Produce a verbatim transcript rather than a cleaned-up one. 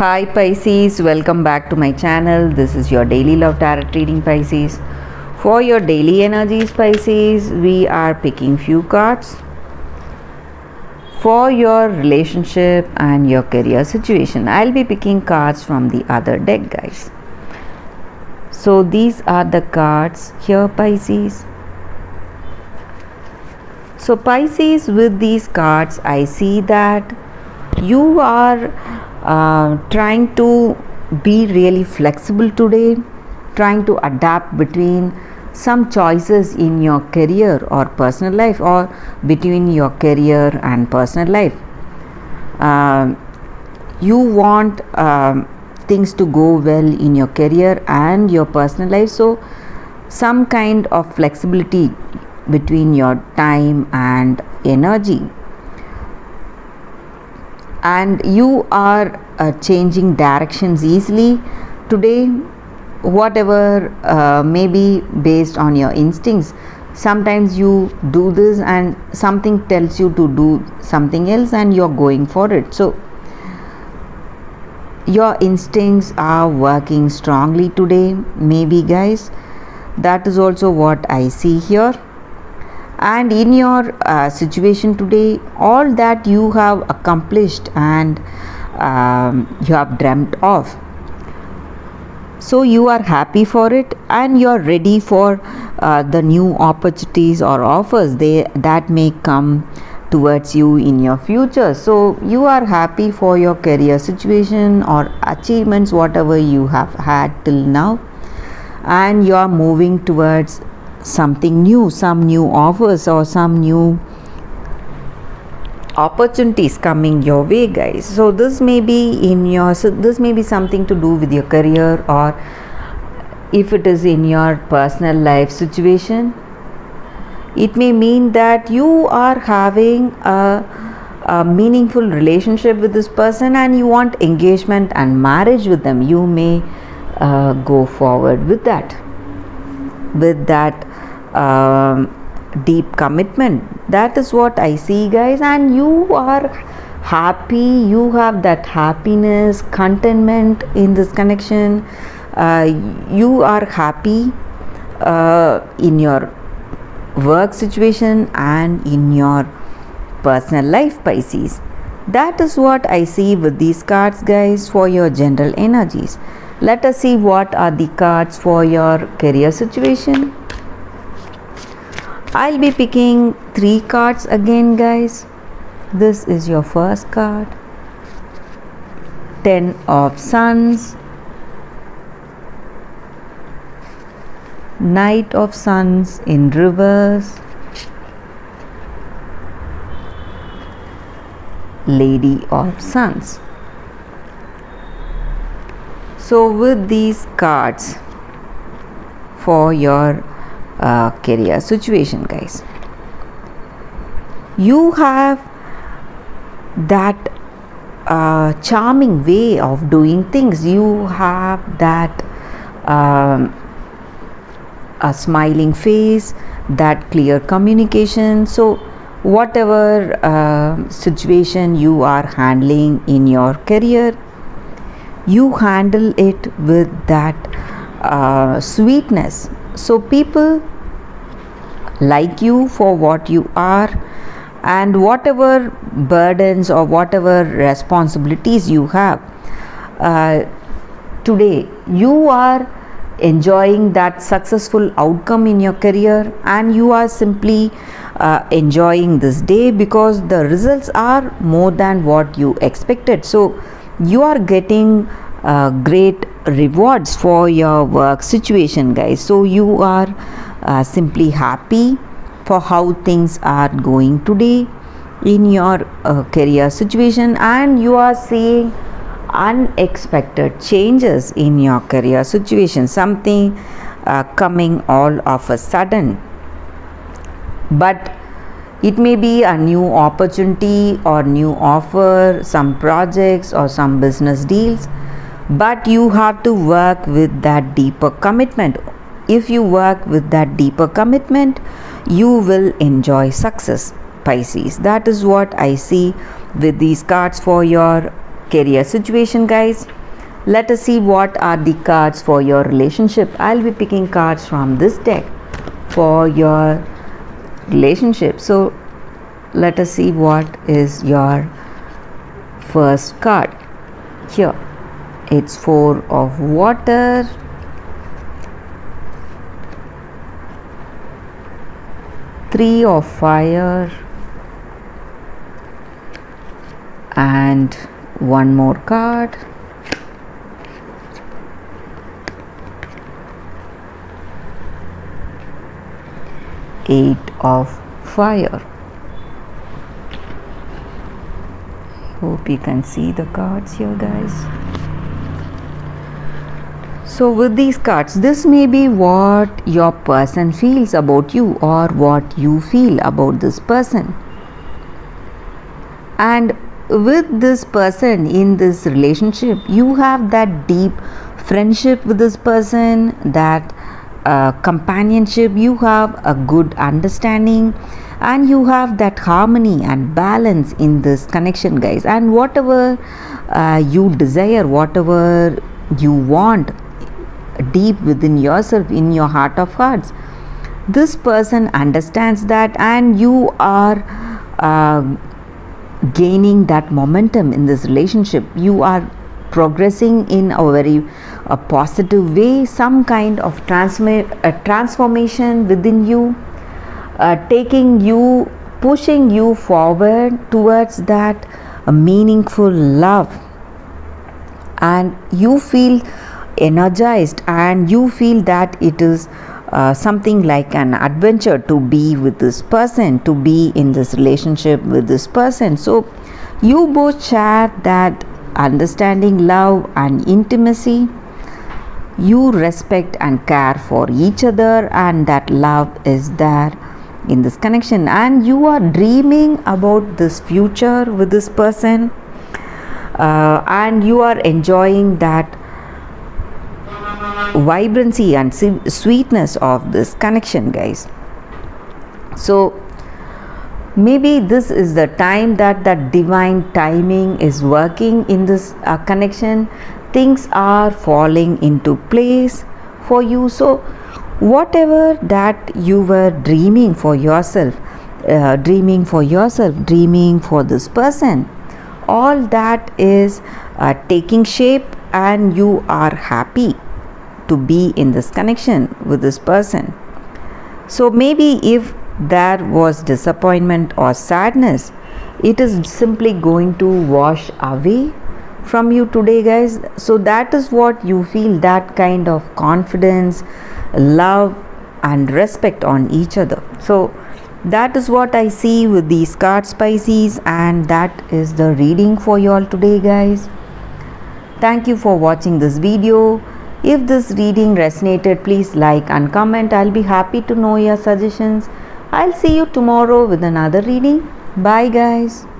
Hi Pisces, welcome back to my channel. This is your daily love tarot reading, Pisces. For your daily energies, Pisces, we are picking few cards for your relationship and your career situation. I'll be picking cards from the other deck, guys. So these are the cards here, Pisces. So Pisces, with these cards, I see that you are uh, trying to be really flexible today, trying to adapt between some choices in your career or personal life, or between your career and personal life. Uh, you want um, things to go well in your career and your personal life, so some kind of flexibility between your time and energy. And you are uh, changing directions easily today, whatever uh, may be based on your instincts. Sometimes you do this and something tells you to do something else and you're going for it. So your instincts are working strongly today, maybe, guys. That is also what I see here. And in your uh, situation today, all that you have accomplished and um, you have dreamt of, so you are happy for it and you are ready for uh, the new opportunities or offers they that may come towards you in your future. So you are happy for your career situation or achievements, whatever you have had till now, and you are moving towards something new, some new offers or some new opportunities coming your way, guys. So this may be in your so this may be something to do with your career, or if it is in your personal life situation, it may mean that you are having a, a meaningful relationship with this person and you want engagement and marriage with them. You may uh, go forward with that with that um, deep commitment. That is what I see, guys. And you are happy, you have that happiness, contentment in this connection. Uh, you are happy uh, in your work situation and in your personal life, Pisces. That is what I see with these cards, guys, for your general energies. Let us see what are the cards for your career situation. I'll be picking three cards again, guys. This is your first card, Ten of Suns, Knight of Suns in reverse, Lady of Suns. So with these cards for your uh, career situation, guys, you have that uh, charming way of doing things. You have that um, a smiling face, that clear communication. So whatever uh, situation you are handling in your career, you handle it with that uh, sweetness. So people like you for what you are, and whatever burdens or whatever responsibilities you have uh, today, you are enjoying that successful outcome in your career, and you are simply uh, enjoying this day because the results are more than what you expected. So you are getting uh, great rewards for your work situation, guys. So you are uh, simply happy for how things are going today in your uh, career situation, and you are seeing unexpected changes in your career situation, something uh, coming all of a sudden. But it may be a new opportunity or new offer, some projects or some business deals, but you have to work with that deeper commitment. If you work with that deeper commitment, you will enjoy success, Pisces. That is what I see with these cards for your career situation, guys. Let us see what are the cards for your relationship. I'll be picking cards from this deck for your relationship. So let us see what is your first card. Here it's Four of Water, Three of Fire, and one more card, Eight of Fire. Hope you can see the cards here, guys. So with these cards, this may be what your person feels about you or what you feel about this person. And with this person in this relationship, you have that deep friendship with this person, that uh, companionship, you have a good understanding, and you have that harmony and balance in this connection, guys. And whatever uh, you desire, whatever you want deep within yourself, in your heart of hearts, this person understands that, and you are uh, gaining that momentum in this relationship. You are progressing in a very a positive way, some kind of transform a transformation within you, uh, taking you, pushing you forward towards that uh, meaningful love, and you feel energized, and you feel that it is uh, something like an adventure to be with this person, to be in this relationship with this person. So you both share that understanding, love, and intimacy. You respect and care for each other, and that love is there in this connection, and you are dreaming about this future with this person, uh, and you are enjoying that vibrancy and sweetness of this connection, guys. So maybe this is the time that that divine timing is working in this uh, connection. Things are falling into place for you. So whatever that you were dreaming for yourself, uh, dreaming for yourself, dreaming for this person, all that is uh, taking shape, and you are happy to be in this connection with this person. So maybe if there was disappointment or sadness, it is simply going to wash away from you today, guys. So that is what you feel, that kind of confidence, love, and respect on each other. So that is what I see with these cards, Pisces, and that is the reading for you all today, guys. Thank you for watching this video. If this reading resonated, please like and comment. I'll be happy to know your suggestions. I'll see you tomorrow with another reading. Bye, guys.